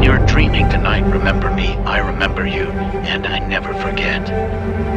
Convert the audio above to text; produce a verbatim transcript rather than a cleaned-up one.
you're dreaming tonight, remember me. I remember you, and I never forget.